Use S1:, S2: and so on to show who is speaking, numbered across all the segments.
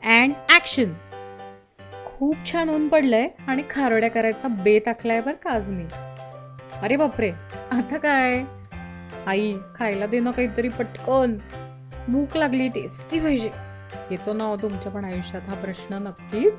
S1: And action. खूप छान ऊन पडलंय आणि खारोड्या करायचा बेत आखलाय बरं का आज मी. अरे बापरे, आता काय? आई खायला दे ना काहीतरी पटकन, भूक लागली, टेस्टी पाहिजे. येतो ना हो तुमच्या पण आयुष्यात हा प्रश्न नक्कीच.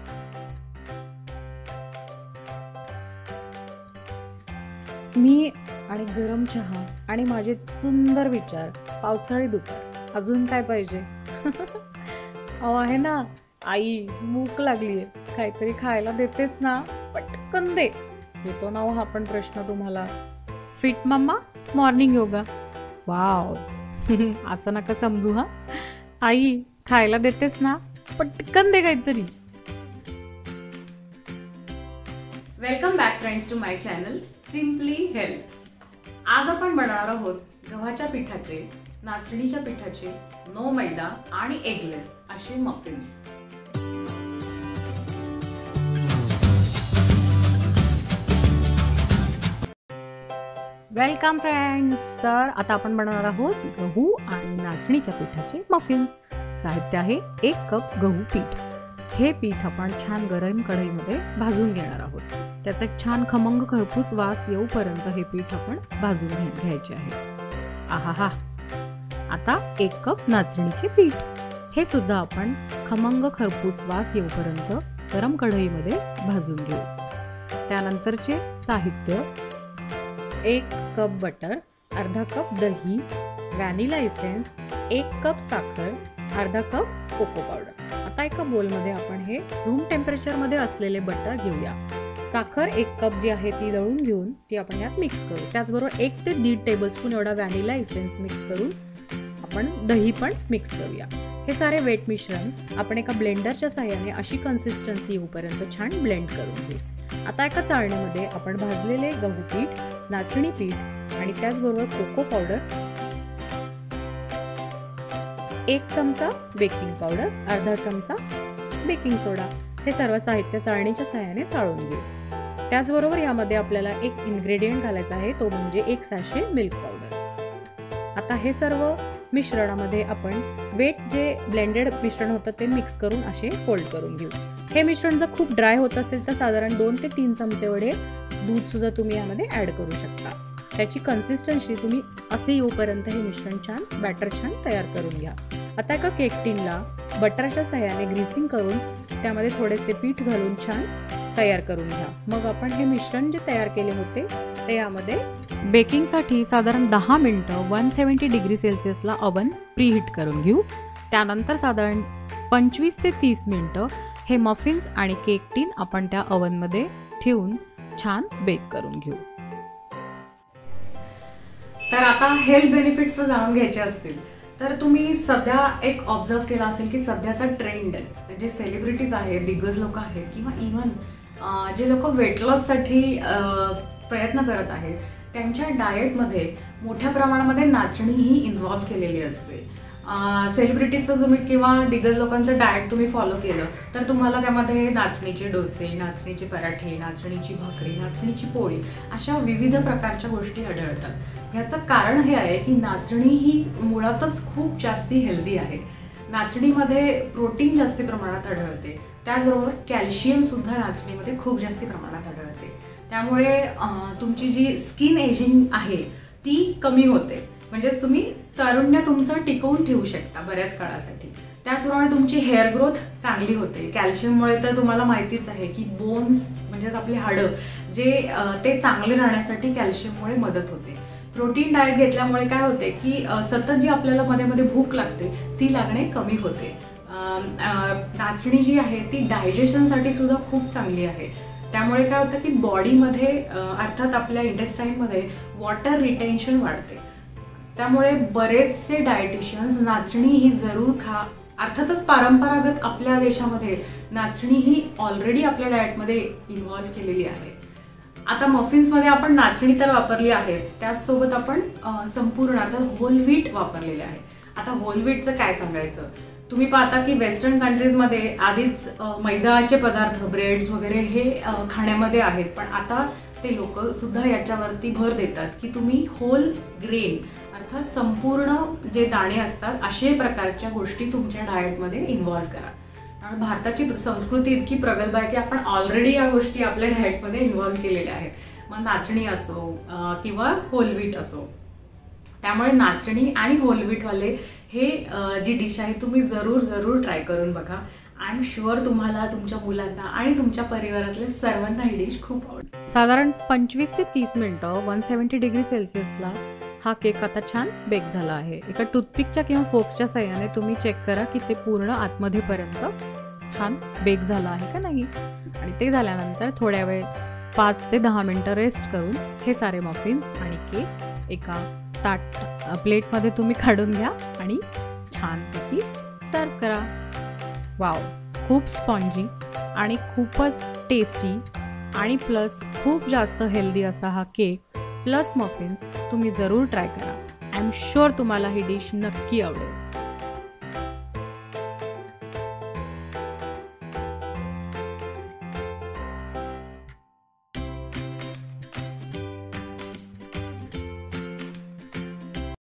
S1: मी आणि गरम चहा आणि माझे सुंदर विचार, पावसाळी दुपार, अजून काय पाहिजे? अहो आहे ना आई, भूक लागलीये, काहीतरी खायला देतेस ना, पटकन दे. येतो ना हो हा पण प्रश्न तुम्हाला. Fit mama, morning yoga. Wow. असं नका समजू हा. आई खायला देतेस ना, पटकन दे काहीतरी.
S2: Welcome back friends to my channel simply health. आज आपण बनवणार आहोत गव्हाच्या पिठाचे, नाचणीच्या पिठाचे, नो मैदा आणि एगलेस असे मफिन्स.
S1: Welcome friends. तर आता आपण बनवणार आहोत गहू आणि नाचणीच्या पिठाचे मफिन्स. साहित्य आहे 1 कप गहू पीठ. हे पीठ आपण छान गरम कढईमध्ये भाजून घेणार आहोत. त्याचा एक छान खमंग खरपूस वास येऊपर्यंत हे पीठ आपण भाजून घ्यायचे आहे. आहा. आता 1 कप नाचणीचे पीठ, हे सुद्धा आपण खमंग खरपूस वास येऊपर्यंत गरम कढईमध्ये भाजून घेऊ. त्यानंतरचे साहित्य: 1 कप बटर, अर्धा कप दही, व्हॅनिला एसेन्स, 1 कप साखर, अर्धा कप कोको पावडर. आता एका बोलमध्ये आपण हे रूम टेम्परेचरमध्ये असलेले बटर घेऊया. साखर 1 कप जी आहे ती दळून घेऊन ती आपण यात मिक्स करू. त्याचबरोबर 1 ते 1.5 टेबलस्पून एवढा व्हॅनिला एसेन्स मिक्स करून आपण दही पण मिक्स करूया. हे सारे वेट मिश्रण आपण एका ब्लेंडरच्या साहाय्याने अशी कन्सिस्टन्सी येऊपर्यंत छान ब्लेंड करून घेऊ. आता एका चाळणीमध्ये आपण भाजलेले गहू पीठ, नाचणी पीठ आणि त्याचबरोबर कोको पावडर, 1 चमचा बेकिंग पावडर, अर्धा चमचा बेकिंग सोडा, हे सर्व साहित्य चाळणीच्या साहाय्याने चाळून घेऊ. त्याचबरोबर यामध्ये आपल्याला एक इन्ग्रेडियंट घालायचा आहे, तो म्हणजे 1 सॅशे मिल्क पावडर. आता हे सर्व मिश्रणामध्ये आपण वेट जे ब्लेंडेड मिश्रण होतं ते मिक्स करून असे फोल्ड करून घेऊ. हे मिश्रण जर खूप ड्राय होत असेल तर साधारण 2 ते 3 चमचे एवढे दूध सुद्धा तुम्ही यामध्ये ऍड करू शकता. त्याची कन्सिस्टन्सी तुम्ही असे येऊपर्यंत हे मिश्रण छान, बॅटर छान तयार करून घ्या. आता एका केक टिनला बटरच्या साहाय्याने ग्रीसिंग करून त्यामध्ये थोडेसे पीठ घालून छान तयार करून घ्या. मग आपण हे मिश्रण जे तयार केले होते ते यामध्ये बेकिंगसाठी साधारण 10 मिनिटं 170 डिग्री सेल्सिअसला ओव्हन प्रीहीट करून घेऊ. त्यानंतर साधारण 25 ते 30 मिनिटं हे मफिन्स आणि केक टिन आपण त्या ओव्हनमध्ये ठेवून छान बेक करून घेऊ.
S2: तर आता हेल्थ बेनिफिट्स जाणून घ्यायचे असतील तर तुम्ही सध्या एक ऑब्झर्व केला असेल की सध्याचा ट्रेंड, जे सेलिब्रिटीज आहेत, दिग्गज लोक आहेत किंवा इव्हन जे लोक वेट लॉससाठी प्रयत्न करत आहेत त्यांच्या डाएटमध्ये मोठ्या प्रमाणामध्ये नाचणी ही इन्व्हॉल्व केलेली असते. सेलिब्रिटीजचं तुम्ही किंवा दिग्गज लोकांचं डाएट तुम्ही फॉलो केलं तर तुम्हाला त्यामध्ये नाचणीचे डोसे, नाचणीचे पराठे, नाचणीची भाकरी, नाचणीची पोळी अशा विविध प्रकारच्या गोष्टी आढळतात. ह्याचं कारण हे आहे की नाचणी ही मुळातच खूप जास्ती हेल्दी आहे. नाचणीमध्ये प्रोटीन जास्ती प्रमाणात आढळते, त्याचबरोबर कॅल्शियम सुद्धा नाचणीमध्ये खूप जास्ती प्रमाणात आढळते. त्यामुळे तुमची जी स्किन एजिंग आहे ती कमी होते, म्हणजेच तुम्ही तारुण्य तुमचं टिकवून ठेवू शकता बऱ्याच काळासाठी. त्याचप्रमाणे तुमची हेअर ग्रोथ चांगली होते. कॅल्शियममुळे तर तुम्हाला माहितीच आहे की बोन्स म्हणजेच आपली हाडं जे ते चांगले राहण्यासाठी कॅल्शियममुळे मदत होते. प्रोटीन डाएट घेतल्यामुळे काय होते की सतत जी आपल्याला मध्ये मध्ये भूक लागते ती लागणे कमी होते. नाचणी जी आहे ती डायजेशनसाठी सुद्धा खूप चांगली आहे. त्यामुळे काय होतं की बॉडीमध्ये अर्थात आपल्या इंटेस्टाईनमध्ये वॉटर रिटेन्शन वाढते. त्यामुळे बरेचसे डायटिशियन्स नाचणी ही जरूर खा. अर्थातच परंपरागत आपल्या देशामध्ये नाचणी ही ऑलरेडी आपल्या डाएटमध्ये इन्व्हॉल्व केलेली आहे. आता मफिन्समध्ये आपण नाचणी तर वापरली आहेच, त्याचसोबत आपण संपूर्ण अर्थात होल व्हीट वापरलेले आहे. आता होल व्हीटचं काय सांगायचं, तुम्ही पाहता की वेस्टर्न कंट्रीजमध्ये आधीच मैद्याचे पदार्थ, ब्रेड्स वगैरे हे खाण्यामध्ये आहेत, पण आता ते लोक सुद्धा याच्यावरती भर देतात की तुम्ही होल ग्रेन अर्थात संपूर्ण जे दाणे असतात अशा प्रकारच्या गोष्टी तुमच्या डाएटमध्ये इन्व्हॉल्व करा. कारण भारताची संस्कृती इतकी प्रगल्भ आहे की आपण ऑलरेडी या गोष्टी आपल्या डाएटमध्ये इन्व्हॉल्व्ह केलेल्या आहेत. मग नाचणी असो किंवा होल व्हीट असो. त्यामुळे नाचणी आणि होल व्हीटवाले हे जी डिश आहे तुम्ही जरूर ट्राय करून बघा. आय एम शुअर तुम्हाला, तुमच्या मुलांना आणि तुमच्या परिवारातल्या सर्वांना ही डिश खूप आवडेल.
S1: साधारण 25 ते 30 मिनिटं 170 डिग्री सेल्सिअसला हा केक आता छान बेक झाला आहे. एका टूथपिकच्या किंवा फोर्कच्या साह्याने तुम्ही चेक करा की ते पूर्ण आतमध्येपर्यंत छान बेक झालं आहे का नाही. आणि ते झाल्यानंतर थोड्या वेळ 5 ते 10 मिनिटं रेस्ट करून हे सारे मफिन्स आणि केक एका प्लेटमध्ये तुम्ही काढून घ्या आणि छानपैकी सर्व करा. वाव, खूप स्पॉन्जी आणि खूपच टेस्टी आणि प्लस खूप जास्त हेल्दी असा हा केक प्लस मफिन्स तुम्ही जरूर ट्राय करा. आय एम शुअर तुम्हाला ही डिश नक्की आवडेल.